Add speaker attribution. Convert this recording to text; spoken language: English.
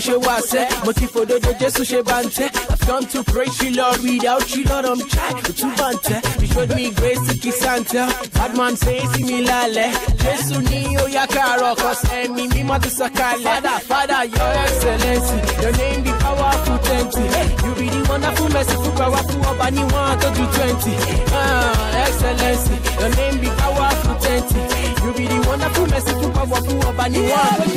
Speaker 1: she was motifo do Jesus she bante. I've come to praise you, Lord. Without you, Lord, I'm trying to bante. You showed me grace to Kisanta. Bad man says similale. Jesus ni oyakaro cause me matu sakale. Father, your excellency. Your name be powerful 20. You be the wonderful, merciful, powerful, Obani 1 to 20. Excellency. Your name be powerful 20. You be the wonderful, merciful, powerful, Obani 1 to